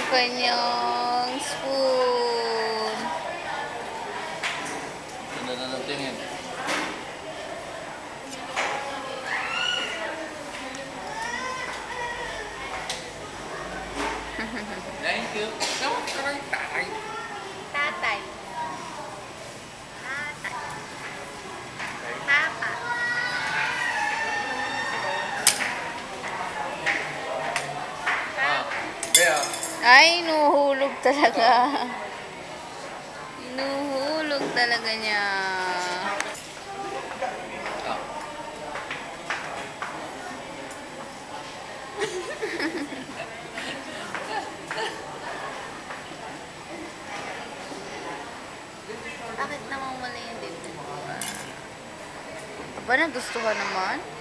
kanyang spoon. Ganda na ng tingin. Thank you. Tatay. Tatay. Tatay. Papa. Kaya, Ay, inuhulog talaga. Inuhulog talaga niya. Bakit naman mali yung dito? Aba, nagustuhan naman.